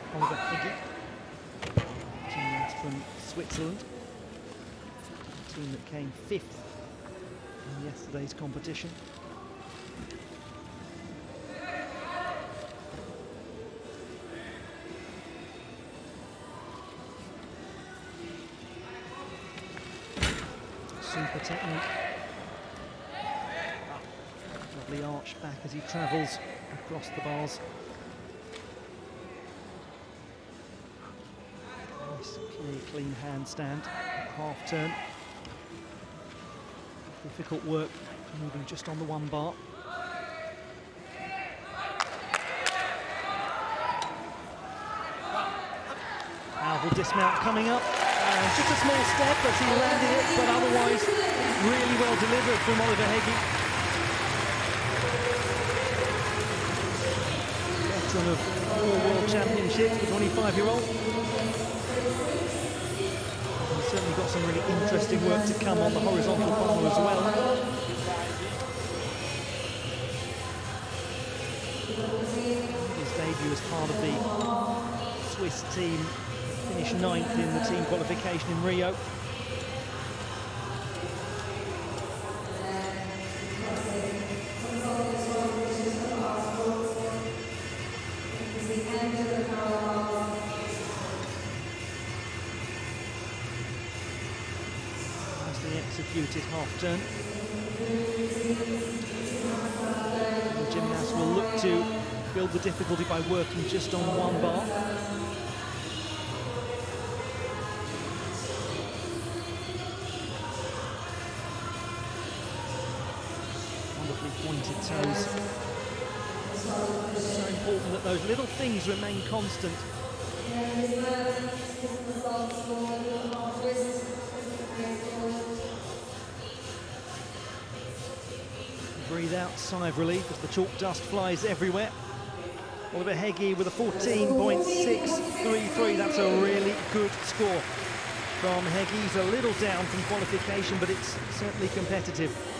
Oliver Hegi, gymnast from Switzerland, a team that came 5th in yesterday's competition. Super technique. Lovely arch back as he travels across the bars. Nice, clean handstand, half turn. Difficult work, moving just on the one bar. Powerful dismount coming up. Just a small step as he landed it, but otherwise really well delivered from Oliver Hegi. Veteran of 4 World Championships, the 25-year-old. He's certainly got some really interesting work to come on the horizontal bar as well. His debut as part of the Swiss team. Finished 9th in the team qualification in Rio. Nicely executed half turn. The gymnast will look to build the difficulty by working just on one bar. Pointed toes. So important that those little things remain constant. Breathe out, sigh of relief as the chalk dust flies everywhere. Oliver Hegi with a 14.633. That's a really good score from Hegi. He's a little down from qualification, but it's certainly competitive.